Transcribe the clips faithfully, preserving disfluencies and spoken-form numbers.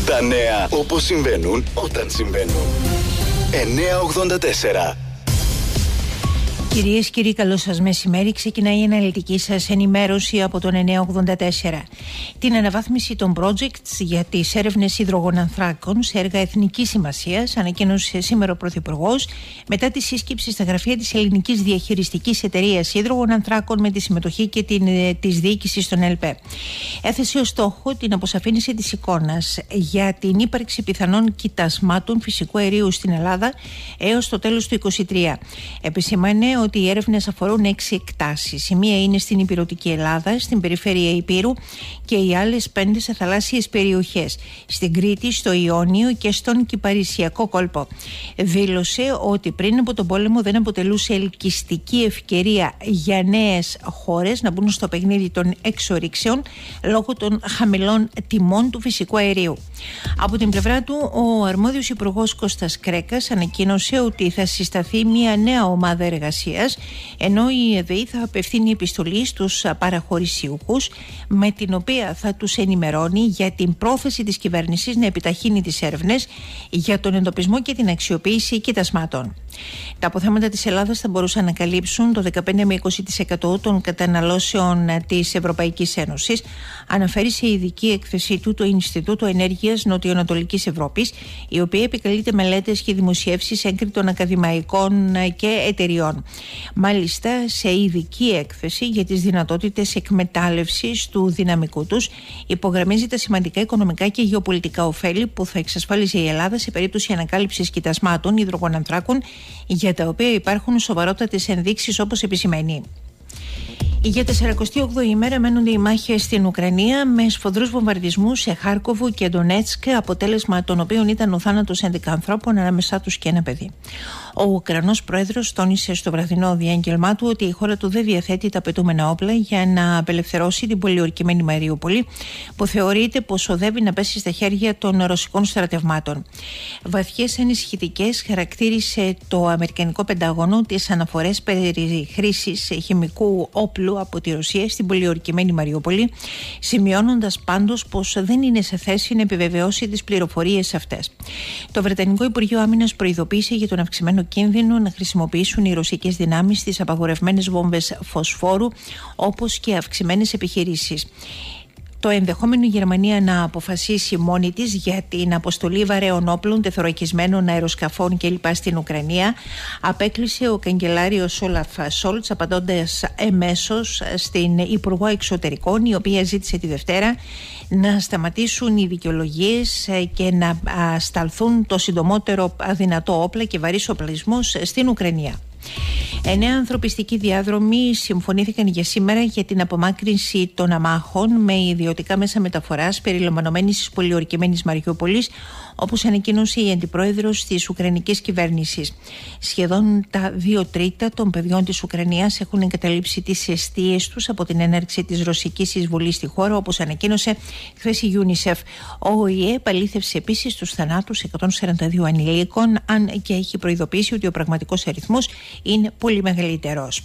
Τα νέα όπως συμβαίνουν όταν συμβαίνουν. εννιακόσια ογδόντα τέσσερα. Κυρίες και κύριοι, καλό σας μεσημέρι. Ξεκινάει η αναλυτική σας ενημέρωση από τον εννιακόσια ογδόντα τέσσερα. Την αναβάθμιση των projects για τις έρευνες υδρογονανθράκων σε έργα εθνικής σημασίας ανακοίνωσε σήμερα ο Πρωθυπουργός μετά τη σύσκεψη στα γραφεία της Ελληνικής Διαχειριστικής Εταιρείας Υδρογονανθράκων με τη συμμετοχή και την, της διοίκησης των ΕΛΠΕ. Έθεσε ως στόχο την αποσαφήνιση της εικόνας για την ύπαρξη πιθανών κοιτασμάτων φυσικού αερίου στην Ελλάδα έως το τέλος του είκοσι τρία. Επισημάνε ότι οι έρευνες αφορούν έξι εκτάσεις. Η μία είναι στην Ηπειρωτική Ελλάδα, στην περιφέρεια Ηπείρου και οι άλλες πέντε σε θαλάσσιες περιοχές, στην Κρήτη, στο Ιόνιο και στον Κυπαρισιακό κόλπο. Δήλωσε ότι πριν από τον πόλεμο δεν αποτελούσε ελκυστική ευκαιρία για νέες χώρες να μπουν στο παιχνίδι των εξορίξεων λόγω των χαμηλών τιμών του φυσικού αερίου. Από την πλευρά του, ο αρμόδιος υπουργός Κώστας Κρέκας ανακοίνωσε ότι θα συσταθεί μια νέα ομάδα εργασίας, ενώ η ΕΔΕΗ θα απευθύνει επιστολή στους παραχωρησιούχους με την οποία θα τους ενημερώνει για την πρόθεση της κυβέρνησης να επιταχύνει τις έρευνες για τον εντοπισμό και την αξιοποίηση κοιτασμάτων. Τα αποθέματα της Ελλάδας θα μπορούσαν να καλύψουν το δεκαπέντε με είκοσι τοις εκατό των καταναλώσεων της Ευρωπαϊκής Ένωσης, αναφέρει σε ειδική έκθεσή του το Ινστιτούτο Ενέργειας Νοτιοανατολικής Ευρώπης, η οποία επικαλείται μελέτες και δημοσιεύσεις έγκριτων ακαδημαϊκών και εταιριών. Μάλιστα, σε ειδική έκθεση για τις δυνατότητες εκμετάλλευσης του δυναμικού τους, υπογραμμίζει τα σημαντικά οικονομικά και γεωπολιτικά ωφέλη που θα εξασφάλιζε η Ελλάδα σε περίπτωση ανακάλυψης κοιτασμάτων υδρογονανθράκων, για τα οποία υπάρχουν σοβαρότατες ενδείξεις, όπως επισημαίνει. Για τεσσαρακοστή όγδοη ημέρα μένονται οι μάχες στην Ουκρανία με σφοδρούς βομβαρδισμούς σε Χάρκοβο και Ντονέτσκ, αποτέλεσμα των οποίων ήταν ο θάνατος έντεκα ανθρώπων, ανάμεσά τους και ένα παιδί. Ο Ουκρανός πρόεδρος τόνισε στο βραδινό διάγγελμά του ότι η χώρα του δεν διαθέτει τα απαιτούμενα όπλα για να απελευθερώσει την πολιορκημένη Μαριούπολη, που θεωρείται πως οδεύει να πέσει στα χέρια των ρωσικών στρατευμάτων. Βαθιές ανησυχητικές χαρακτήρισε το Αμερικανικό Πεντάγωνο τις αναφορές περί χρήσης χημικού όπλου από τη Ρωσία στην πολιορκημένη Μαριούπολη, σημειώνοντας πάντως πως δεν είναι σε θέση να επιβεβαιώσει τις πληροφορίες αυτές. Το Βρετανικό Υπουργείο Άμυνας προειδοποίησε για τον αυξημένο κίνδυνο να χρησιμοποιήσουν οι ρωσικές δυνάμεις τις απαγορευμένες βόμβες φωσφόρου, όπως και αυξημένες επιχειρήσεις. Το ενδεχόμενο η Γερμανία να αποφασίσει μόνη της για την αποστολή βαρέων όπλων, τεθωρακισμένων αεροσκαφών κλπ. Στην Ουκρανία, απέκλεισε ο καγκελάριος Όλαφ Σόλτς, απαντώντας εμέσως στην Υπουργό Εξωτερικών, η οποία ζήτησε τη Δευτέρα να σταματήσουν οι δικαιολογίες και να σταλθούν το συντομότερο δυνατό όπλα και βαρύς οπλισμός στην Ουκρανία. Εννέα ανθρωπιστικοί διάδρομοι συμφωνήθηκαν για σήμερα για την απομάκρυνση των αμάχων με ιδιωτικά μέσα μεταφοράς περιλαμβανομένης της πολιορκημένης Μαριούπολης, όπως ανακοίνωσε η αντιπρόεδρος της Ουκρανικής κυβέρνησης. Σχεδόν τα δύο τρίτα των παιδιών της Ουκρανίας έχουν εγκαταλείψει τις εστίες τους από την έναρξη της ρωσικής εισβολής στη χώρα, όπως ανακοίνωσε χθες η UNICEF. Ο ΟΗΕ επαλήθευσε επίσης τους θανάτους εκατόν σαράντα δύο ανηλίκων, αν και έχει προειδοποιήσει ότι ο πραγματικός αριθμός είναι πολύ μεγαλύτερος.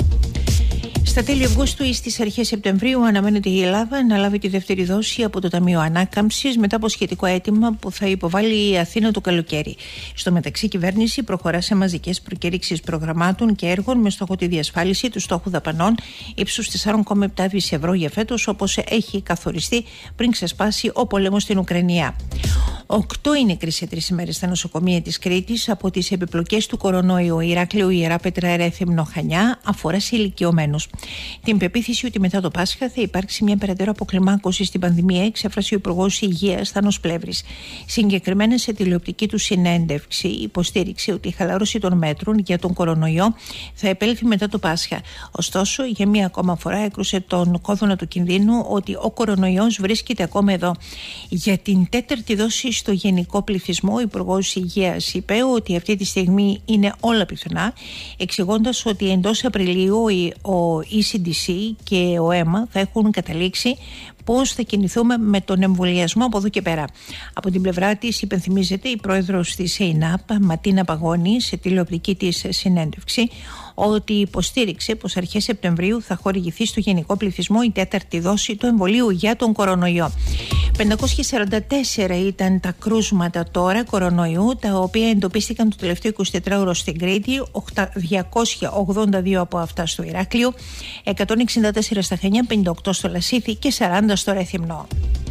Στα τέλη Αυγούστου ή στις αρχές Σεπτεμβρίου αναμένεται η Ελλάδα να λάβει τη δεύτερη δόση από το Ταμείο Ανάκαμψης μετά από σχετικό αίτημα που θα υποβάλει η Αθήνα το καλοκαίρι. Στο μεταξύ, η κυβέρνηση προχωρά σε μαζικές προκήρυξεις προγραμμάτων και έργων με στόχο τη διασφάλιση του στόχου δαπανών ύψους τέσσερα κόμμα επτά δισεκατομμύρια ευρώ για φέτος, όπως έχει καθοριστεί πριν ξεσπάσει ο πόλεμος στην Ουκρανία. Οκτώ είναι νεκροί σε τρεις ημέρες στα νοσοκομεία της Κρήτης από τις επιπλοκές του κορονοϊού. Ηράκλειο, Ιεράπετρα, Ρέθυμνο, Χανιά, αφορά σε ηλικιωμένους. Την πεποίθηση ότι μετά το Πάσχα θα υπάρξει μια περαιτέρω αποκλιμάκωση στην πανδημία εξέφρασε ο Υπουργός Υγείας Θάνος Πλεύρης. Συγκεκριμένα, σε τηλεοπτική του συνέντευξη, υποστήριξε ότι η χαλάρωση των μέτρων για τον κορονοϊό θα επέλθει μετά το Πάσχα. Ωστόσο, για μία ακόμα φορά έκρουσε τον κόδωνα του κινδύνου ότι ο κορονοϊός βρίσκεται ακόμα εδώ. Για την τέταρτη δόση στο γενικό πληθυσμό, ο Υπουργός Υγείας είπε ότι αυτή τη στιγμή είναι όλα πιθανά, εξηγώντας ότι εντός Απριλίου ο ι σι ντι σι και ο ΕΜΑ θα έχουν καταλήξει πώς θα κινηθούμε με τον εμβολιασμό από εδώ και πέρα. Από την πλευρά της, υπενθυμίζεται η πρόεδρος της ΕΙΝΑΠ, Ματίνα Παγώνη, σε τηλεοπτική της συνέντευξη, ότι υποστήριξε πως αρχές Σεπτεμβρίου θα χορηγηθεί στο γενικό πληθυσμό η τέταρτη δόση του εμβολίου για τον κορονοϊό. πεντακόσια σαράντα τέσσερα ήταν τα κρούσματα τώρα κορονοϊού, τα οποία εντοπίστηκαν το τελευταίο εικοσιτετράωρο στην Κρήτη, διακόσια ογδόντα δύο από αυτά στο Ηράκλειο, εκατόν εξήντα τέσσερα στα Χανιά, πενήντα οκτώ στο Λασίθι και σαράντα στο Ρέθυμνο.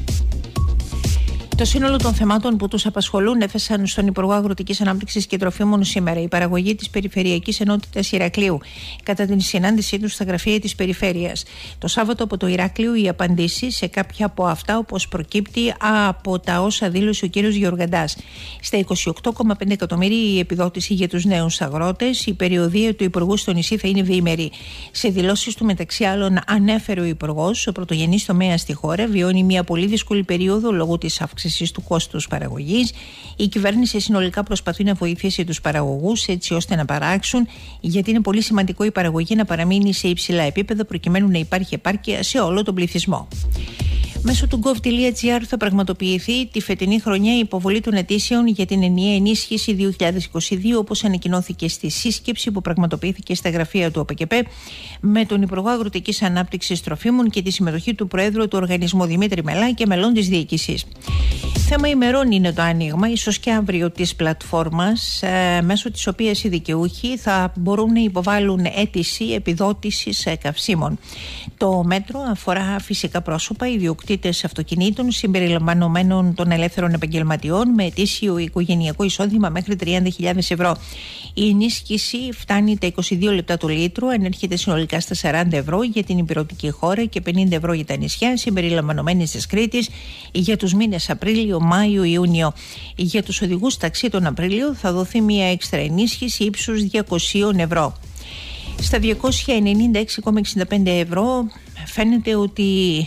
Το σύνολο των θεμάτων που τους απασχολούν έφεσαν στον Υπουργό Αγροτικής Ανάπτυξης και Τροφίμων σήμερα. Η παραγωγή της Περιφερειακής Ενότητας Ηρακλείου κατά την συνάντησή τους στα γραφεία της Περιφέρειας. Το Σάββατο από το Ηράκλειο οι απαντήσεις σε κάποια από αυτά, όπως προκύπτει από τα όσα δήλωσε ο κ. Γεωργαντάς. Στα είκοσι οκτώ κόμμα πέντε εκατομμύρια η επιδότηση για τους νέους αγρότες. Η περιοδία του Υπουργού στο νησί θα είναι διήμερη. Σε δηλώσεις του, μεταξύ άλλων, ανέφερε ο Υπουργός, ο πρωτογενής τομέας στη χώρα βιώνει μια πολύ δύσκολη περίοδο λόγω της αύξησης του κόστους παραγωγής. Η κυβέρνηση συνολικά προσπαθεί να βοηθήσει τους παραγωγούς έτσι ώστε να παράξουν, γιατί είναι πολύ σημαντικό η παραγωγή να παραμείνει σε υψηλά επίπεδα προκειμένου να υπάρχει επάρκεια σε όλο τον πληθυσμό. Μέσω του gov.gr θα πραγματοποιηθεί τη φετινή χρονιά η υποβολή των αιτήσεων για την ενιαία ενίσχυση δύο χιλιάδες είκοσι δύο, όπως ανακοινώθηκε στη σύσκεψη που πραγματοποιήθηκε στα γραφεία του ΟΠΕΚΕΠΕ με τον Υπουργό Αγροτικής Ανάπτυξης Τροφίμων και τη συμμετοχή του Προέδρου του Οργανισμού Δημήτρη Μελά και μελών της διοίκησης. Θέμα ημερών είναι το άνοιγμα, ίσως και αύριο, της πλατφόρμας, ε, μέσω της οποίας οι δικαιούχοι θα μπορούν να υποβάλουν αίτηση επιδότησης καυσίμων. Το μέτρο αφορά φυσικά πρόσωπα, ιδιοκτήτες αυτοκινήτων συμπεριλαμβανομένων των ελεύθερων επαγγελματιών με ετήσιο οικογενειακό εισόδημα μέχρι τριάντα χιλιάδες ευρώ. Η ενίσχυση φτάνει τα είκοσι δύο λεπτά το λίτρο, ανέρχεται συνολικά στα σαράντα ευρώ για την υπηρετική χώρα και πενήντα ευρώ για τα νησιά συμπεριλαμβανομένης της Κρήτης για τους μήνες Απρίλιο, Μάιο, Ιούνιο. Για τους οδηγούς ταξί τον Απρίλιο θα δοθεί μια έξτρα ενίσχυση ύψους διακόσια ευρώ. Στα διακόσια ενενήντα έξι κόμμα εξήντα πέντε ευρώ φαίνεται ότι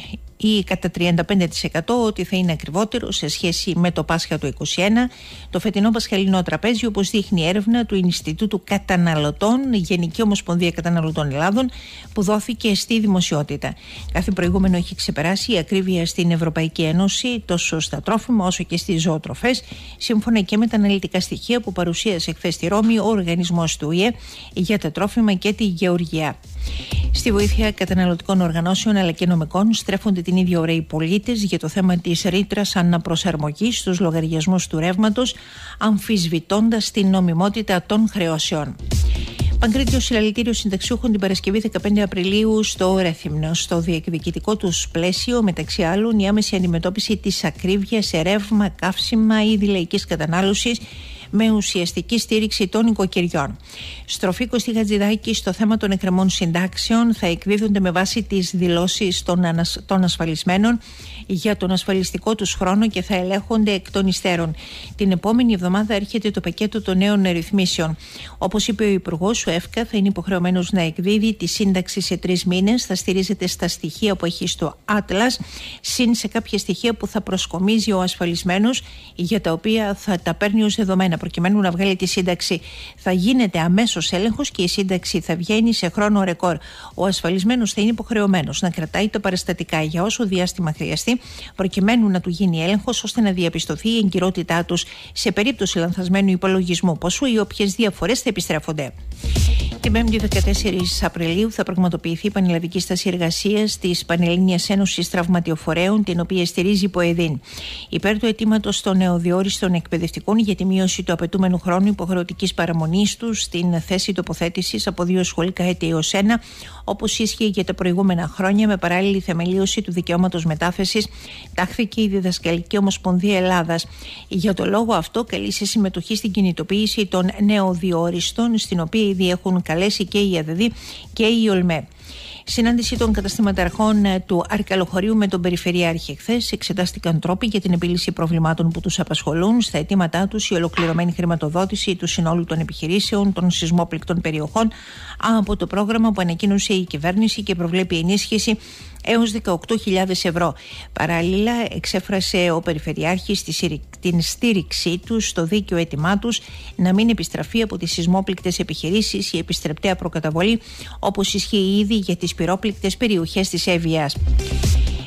ή κατά τριάντα πέντε τοις εκατό ότι θα είναι ακριβότερο σε σχέση με το Πάσχα του είκοσι ένα, το φετινό πασχαλινό τραπέζι, όπως δείχνει η έρευνα του Ινστιτούτου Καταναλωτών, Γενική Ομοσπονδία Καταναλωτών Ελλάδων, που δόθηκε στη δημοσιότητα. Κάθε προηγούμενο έχει ξεπεράσει η ακρίβεια στην Ευρωπαϊκή Ένωση, τόσο στα τρόφιμα όσο και στις ζωοτροφές, σύμφωνα και με τα αναλυτικά στοιχεία που παρουσίασε χθες στη Ρώμη ο οργανισμός του ΟΗΕ για τα τρόφιμα και τη γεωργία. Στη βοήθεια καταναλωτικών οργανώσεων αλλά και νομικών στρέφονται την ίδια ώρα οι πολίτες για το θέμα της ρήτρας αναπροσαρμογής στους λογαριασμούς του ρεύματος, αμφισβητώντας την νομιμότητα των χρεώσεων. Παγκρίτιο συλλαλητήριο συνταξιούχων την Παρασκευή δεκαπέντε Απριλίου στο Ρέθυμνο. Στο διεκδικητικό του πλαίσιο, μεταξύ άλλων, η άμεση αντιμετώπιση της ακρίβειας σε ρεύμα, καύσιμα ή δηλαϊκής κατανάλωσης, με ουσιαστική στήριξη των οικοκυριών. Στροφή Κωστή Χατζηδάκη στο θέμα των εκκρεμών συντάξεων θα εκδίδονται με βάση τις δηλώσεις των, ανασ... των ασφαλισμένων για τον ασφαλιστικό τους χρόνο και θα ελέγχονται εκ των υστέρων. Την επόμενη εβδομάδα έρχεται το πακέτο των νέων ρυθμίσεων. Όπως είπε ο Υπουργός, ο ΕΦΚΑ θα είναι υποχρεωμένος να εκδίδει τη σύνταξη σε τρεις μήνες, θα στηρίζεται στα στοιχεία που έχει στο Atlas, συν σε κάποια στοιχεία που θα προσκομίζει ο ασφαλισμένος, για τα οποία θα τα παίρνει ως δεδομένα. Προκειμένου να βγάλει τη σύνταξη, θα γίνεται αμέσως έλεγχος και η σύνταξη θα βγαίνει σε χρόνο ρεκόρ. Ο ασφαλισμένος θα είναι υποχρεωμένος να κρατάει τα παραστατικά για όσο διάστημα χρειαστεί, προκειμένου να του γίνει έλεγχος ώστε να διαπιστωθεί η εγκυρότητά τους σε περίπτωση λανθασμένου υπολογισμού ποσού ή όποιες διαφορές θα επιστρέφονται. Την πέμπτη δεκατέσσερις Απριλίου θα πραγματοποιηθεί η Πανελλαδική Στάση Εργασίας της Πανελλήνιας Ένωσης Τραυματιοφορέων, την οποία στηρίζει η ΠΟΕΔΗΝ. Υπέρ του αιτήματος των νεοδιόριστων εκπαιδευτικών για τη μείωση του απαιτούμενου χρόνου υποχρεωτικής παραμονής τους στην θέση τοποθέτησης από δύο σχολικά έτη έως ένα, όπως ίσχυε για τα προηγούμενα χρόνια, με παράλληλη θεμελίωση του δικαιώματος μετάθεσης, τάχθηκε η Διδασκαλική Ομοσπονδία Ελλάδας. Για το λόγο αυτό, καλεί σε συμμετοχή στην κινητοποίηση των νεοδιόριστων, στην οποία ήδη έχουν καλέσει και η ΑΔΔ και η ΟΛΜΕ. Συνάντηση των καταστηματαρχών του Αρκαλοχωρίου με τον Περιφερειάρχη χθες. Εξετάστηκαν τρόποι για την επίλυση προβλημάτων που τους απασχολούν. Στα αιτήματά τους, η ολοκληρωμένη χρηματοδότηση του συνόλου των επιχειρήσεων των σεισμόπληκτων περιοχών από το πρόγραμμα που ανακοίνωσε η κυβέρνηση και προβλέπει ενίσχυση έως δεκαοκτώ χιλιάδες ευρώ. Παράλληλα, εξέφρασε ο Περιφερειάρχης την στήριξή τους στο δίκαιο αίτημά τους να μην επιστραφεί από τις σεισμόπληκτες επιχειρήσεις η επιστρεπτέα προκαταβολή, όπως ισχύει ήδη για τις πυρόπληκτες περιοχές της Εύβοιας.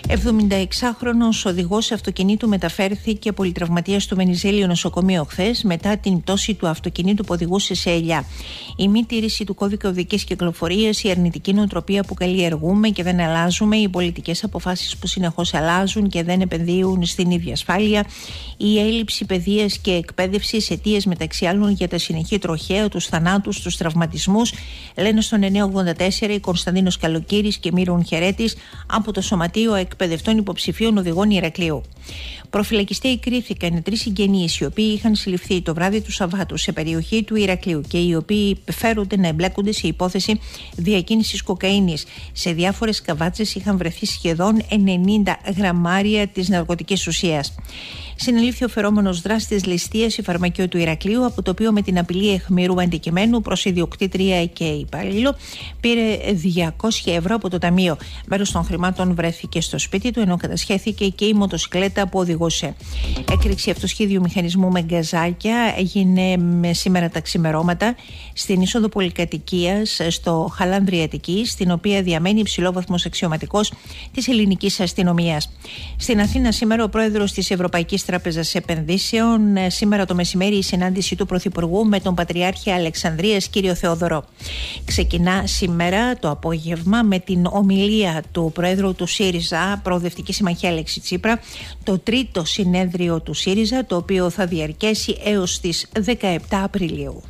εβδομηνταεξάχρονος οδηγός αυτοκινήτου μεταφέρθηκε πολυτραυματίας στο Βενιζέλιο νοσοκομείο χθες μετά την πτώση του αυτοκινήτου που οδηγούσε σε ελιά. Η μη τήρηση του κώδικα οδικής κυκλοφορίας, η αρνητική νοοτροπία που καλλιεργούμε και δεν αλλάζουμε, οι πολιτικές αποφάσεις που συνεχώς αλλάζουν και δεν επενδύουν στην ίδια ασφάλεια, η έλλειψη παιδείας και εκπαίδευσης, αιτίες μεταξύ άλλων για τα συνεχή τροχαία, τους θανάτους, τους τραυματισμούς, λένε στον εννιακόσια ογδόντα τέσσερα η Κωνσταντίνος Καλοκύρης και Μύρων Χερέτης από το Σωματείο Εκπαιδευτών Υποψηφίων Οδηγών Ηρακλείου. Προφυλακιστέοι κρίθηκαν οι τρεις συγγενείς οι οποίοι είχαν συλληφθεί το βράδυ του Σαββάτου σε περιοχή του Ηρακλείου και οι οποίοι φέρονται να εμπλέκονται σε υπόθεση διακίνησης κοκαίνης. Σε διάφορες καβάτσες είχαν βρεθεί σχεδόν ενενήντα γραμμάρια της ναρκωτικής ουσίας. Συνελήφθη ο φερόμενος δράστης ληστείας η φαρμακείο του Ηρακλείου, από το οποίο με την απειλή αιχμηρού αντικειμένου προς ιδιοκτήτρια και υπάλληλο πήρε διακόσια ευρώ από το ταμείο. Μέρος των χρημάτων βρέθηκε στο σπίτι του, ενώ κατασχέθηκε και η μοτοσυκλέτα που οδηγούσε. Έκρηξη αυτοσχέδιου μηχανισμού με γκαζάκια έγινε σήμερα τα ξημερώματα στην είσοδο πολυκατοικίας στο Χαλάνδρη Αττικής, στην οποία διαμένει υψηλόβαθμος αξιωματικός της ελληνικής αστυνομίας. Στην Αθήνα σήμερα ο πρόεδρος της Ευρωπαϊκής Τράπεζας Επενδύσεων, σήμερα το μεσημέρι η συνάντηση του Πρωθυπουργού με τον Πατριάρχη Αλεξανδρίας κύριο Θεόδωρο. Ξεκινά σήμερα το απόγευμα με την ομιλία του Προέδρου του ΣΥΡΙΖΑ, Προοδευτική Συμμαχία Αλέξη Τσίπρα, το τρίτο συνέδριο του ΣΥΡΙΖΑ, το οποίο θα διαρκέσει έως τις δεκαεπτά Απριλίου.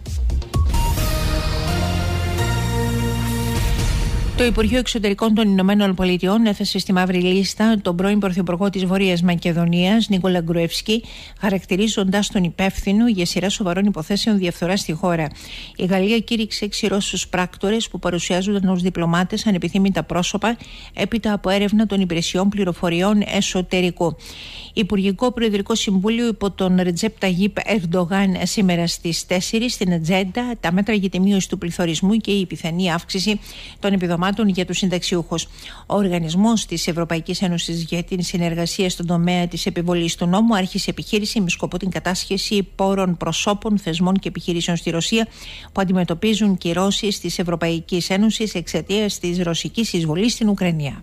Το Υπουργείο Εξωτερικών των Ηνωμένων Πολιτειών έθεσε στη μαύρη λίστα τον πρώην Πρωθυπουργό της Βόρειας Μακεδονίας, Νίκολα Γκρουεύσκι, χαρακτηρίζοντας τον υπεύθυνο για σειρά σοβαρών υποθέσεων διαφθοράς στη χώρα. Η Γαλλία κήρυξε έξι Ρώσους πράκτορες που παρουσιάζονταν ως διπλωμάτες ανεπιθύμητα πρόσωπα έπειτα από έρευνα των υπηρεσιών πληροφοριών εσωτερικού. Υπουργικό Προεδρικό Συμβούλιο υπό τον Ρετζέπ Ταγίπ Ερντογάν σήμερα στις τέσσερις στην ατζέντα τα μέτρα για τη μείωση του πληθωρισμού και η πιθανή αύξηση των επιδομάτων για τους συνταξιούχους. Ο Οργανισμός της Ευρωπαϊκής Ένωσης για την Συνεργασία στον τομέα της επιβολής του νόμου άρχισε επιχείρηση με σκοπό την κατάσχεση πόρων προσώπων, θεσμών και επιχειρήσεων στη Ρωσία που αντιμετωπίζουν κυρώσεις της Ευρωπαϊκής Ένωσης εξαιτίας της ρωσικής εισβολής στην Ουκρανία.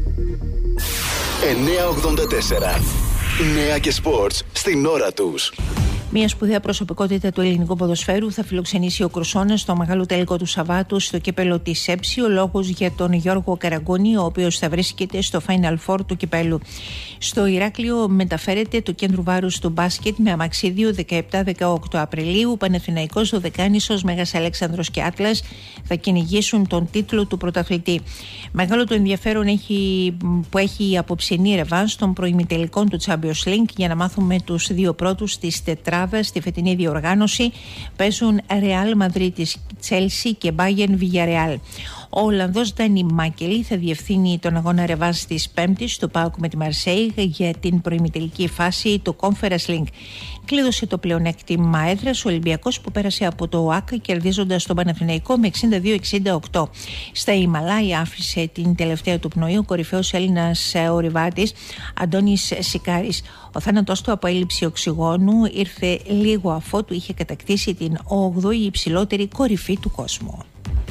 εννιακόσια ογδόντα τέσσερα. Νέα και σπορτς στην ώρα τους. Μια σπουδαία προσωπικότητα του ελληνικού ποδοσφαίρου θα φιλοξενήσει ο Κρουσώνας στο μεγάλο τελικό του Σαββάτου στο κύπελο της ΕΨΗ. Ο λόγος για τον Γιώργο Καραγκούνη, ο οποίος θα βρίσκεται στο Final Four του κυπέλου. Στο Ηράκλειο μεταφέρεται το κέντρο βάρους του μπάσκετ με αμαξίδιο δεκαεπτά δεκαοκτώ Απριλίου. Παναθηναϊκός, Δωδεκάνησος, Μέγας Αλέξανδρος και Άτλας θα κυνηγήσουν τον τίτλο του πρωταθλητή. Μεγάλο το ενδιαφέρον έχει, που έχει η απόψινή ρεβάνς των προημιτελικών του Champions League, για να μάθουμε τους δύο πρώτους της τετράδας στη φετινή διοργάνωση. Παίζουν Real Madrid, Chelsea και Bayern Villarreal. Ο Ολλανδός Ντάνι Μάκελη θα διευθύνει τον αγώνα ρεβάνς της Πέμπτης στο ΠΑΟΚ με τη Μαρσέιγ για την προημιτελική φάση του Conference League. Κλείδωσε το πλεονέκτημα έδρας ο Ολυμπιακός που πέρασε από το ΟΑΚ κερδίζοντας τον Παναθηναϊκό με εξήντα δύο εξήντα οκτώ. Στα Ιμαλάια άφησε την τελευταία του πνοή ο κορυφαίος Έλληνας ορειβάτης Αντώνης Σικάρης. Ο θάνατός του από έλλειψη οξυγόνου ήρθε λίγο αφότου είχε κατακτήσει την όγδοη υψηλότερη κορυφή του κόσμου.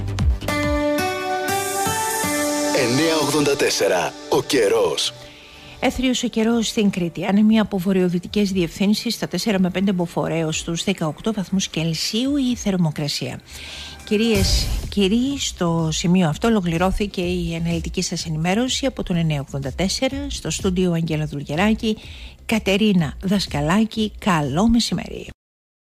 εννιακόσια ογδόντα τέσσερα. Ο καιρός. Έθριος ο καιρός στην Κρήτη. Άνεμοι από βορειοδυτικές διευθύνσεις στα τέσσερα με πέντε μποφόρ στους δεκαοκτώ βαθμούς Κελσίου η θερμοκρασία. Κυρίες και κύριοι, στο σημείο αυτό ολοκληρώθηκε η αναλυτική σας ενημέρωση από τον εννιακόσια ογδόντα τέσσερα. Στο στούντιο Αγγέλα Δουλγεράκη, Κατερίνα Δασκαλάκη. Καλό μεσημέρι.